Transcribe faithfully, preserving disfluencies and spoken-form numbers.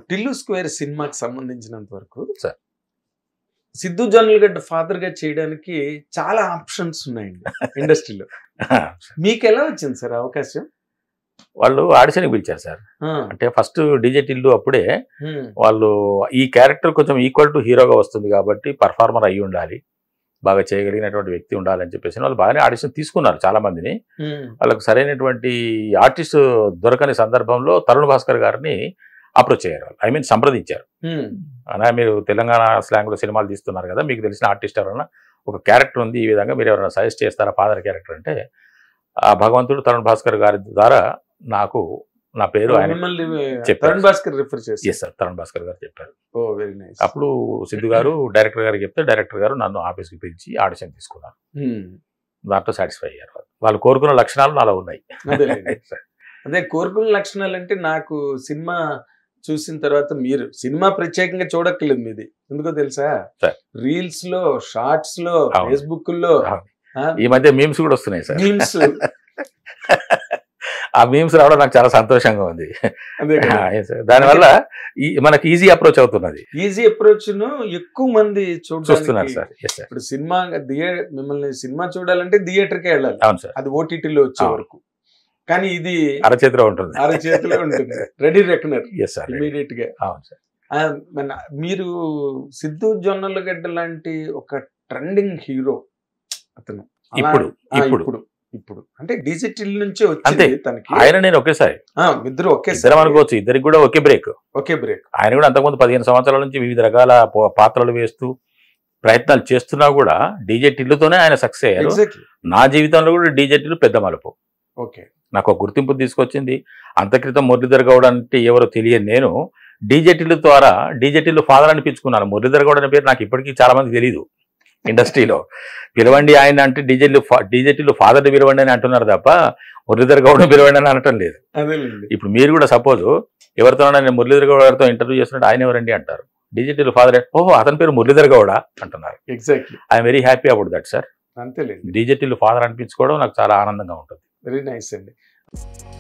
Tillu square సినిమాకి సంబంధించినంత వరకు సార్ సిద్ధు జొన్నలగడ్డ ఫాదర్ గా చేయడానికి చాలా ఆప్షన్స్ ఉన్నాయండి ఇండస్ట్రీలో. మీకు ఎలా వచ్చింది సార్ అవకాశం? వాళ్ళు ఆడిషన్కి పిలిచారు సార్. అంటే ఫస్ట్ డీజే టిల్లు అప్పుడే వాళ్ళు ఈ క్యారెక్టర్ కొంచెం ఈక్వల్ టు హీరోగా వస్తుంది కాబట్టి పర్ఫార్మర్ అయ్యి ఉండాలి, బాగా చేయగలిగినటువంటి వ్యక్తి ఉండాలని చెప్పేసి వాళ్ళు బాగానే ఆడిషన్ తీసుకున్నారు చాలా మందిని. వాళ్ళకు సరైనటువంటి ఆర్టిస్ట్ దొరకని సందర్భంలో తరుణ్ భాస్కర్ గారిని అప్రోచ్ అయ్యారు. ఐ మీన్ సంప్రదించారు. అలా మీరు తెలంగాణ స్లాంగ్లో సినిమాలు తీస్తున్నారు కదా, మీకు తెలిసిన ఆర్టిస్ట్ ఎవరైనా ఒక క్యారెక్టర్ ఉంది ఈ విధంగా మీరు ఎవరైనా సజెస్ట్ చేస్తారా ఫాదర్ క్యారెక్టర్ అంటే, ఆ భగవంతుడు తరుణ్ భాస్కర్ గారి ద్వారా నాకు నా పేరు ఆయన తరుణ్ భాస్కర్ రిఫర్ చేసి ఎస్ సార్ తరుణ్ భాస్కర్ గారు చెప్పారు. Oh very nice. అప్పుడు సిద్ధు గారు డైరెక్టర్ గారికి చెప్తే డైరెక్టర్ గారు నన్ను ఆఫీస్కి పిలిచి ఆడిషన్ తీసుకున్నారు. దాంట్లో సాటిస్ఫై అయ్యారు. వాళ్ళు కోరుకున్న లక్షణాలు నాలో ఉన్నాయి. అదే కోరుకున్న లక్షణాలు అంటే నాకు సినిమా చూసిన తర్వాత మీరు సినిమా ప్రత్యేకంగా చూడక్కర్లేదు మీది, ఎందుకో తెలుసా? రీల్స్ లో, షార్ట్స్ లో, ఫేస్బుక్ లో ఈ మధ్య మీమ్స్ కూడా వస్తున్నాయి సార్. మీమ్స్ ఆ మీమ్స్ రావడం నాకు చాలా సంతోషంగా ఉంది. దానివల్ల మనకి ఈజీ అప్రోచ్ అవుతున్నది. ఈజీ అప్రోచ్ ను ఎక్కువ మంది చూస్తున్నారు సార్. ఇప్పుడు సినిమా మిమ్మల్ని సినిమా చూడాలంటే థియేటర్కే వెళ్ళాలి. అవును సార్. అది ఓటీటీలో వచ్చే వరకు. కానీ ఇది అరచేతిలో ఉంటుంది. అరచేతిలో ఉంటుంది. రెడీ రెకనర్ ఇమీడియట్ గా. అవును సార్. మీరు సిద్ధు జొన్నలగడ్డ లాంటి ఒక ట్రెండింగ్ హీరో అతను ఇప్పుడు ఇప్పుడు ఇప్పుడు అంటే డిజిటల్ నుంచే వచ్చింది తనకి. ఆయన నేను ఒకేసారి ఇద్దరు ఒకే ఇద్దరం అనుకోవచ్చు. ఇద్దరికి కూడా ఒకే బ్రేక్ ఒకే బ్రేక్. ఆయన కూడా అంతకుముందు పదిహేను సంవత్సరాల నుంచి వివిధ రకాల పాత్రలు వేస్తూ ప్రయత్నాలు చేస్తున్నా కూడా డీజే టిల్లుతోనే ఆయన సక్సెస్ అయ్యారు. నా జీవితంలో కూడా డీజే టిల్లు పెద్ద మలుపు. ఓకే. నాకు ఒక గుర్తింపు తీసుకొచ్చింది. అంతక్రితం మురళీధర్ గౌడ్ అంటే ఎవరో తెలియని నేను డీజే టిల్లు ద్వారా డీజే టిల్లు ఫాదర్ అనిపించుకున్నాను. మురళీధర్ గౌడ్ అనే పేరు నాకు ఇప్పటికీ చాలా మంది తెలియదు ఇండస్ట్రీలో. పిలవండి ఆయన అంటే డీజేలు డీజేటీలు ఫాదర్ని పిలవండి అని అంటున్నారు తప్ప మురళీధర్ గౌడ్ని పిలవండి అని అనటం లేదు. ఇప్పుడు మీరు కూడా సపోజ్ ఎవరితో నేను మురళీధర్ గౌడ్ గారితో ఇంటర్వ్యూ చేస్తున్నట్టు ఆయన ఎవరండి అంటారు. డీజేటీలు ఫాదర్, ఓహో అతని పేరు మురళీధర్ గౌడ అంటున్నారు. Exactly. I'm very happy about that sir. అంతేలేదు. డీజేటీలు ఫాదర్ అనిపించుకోవడం నాకు చాలా ఆనందంగా ఉంటుంది. వెరీ నైస్ అండి.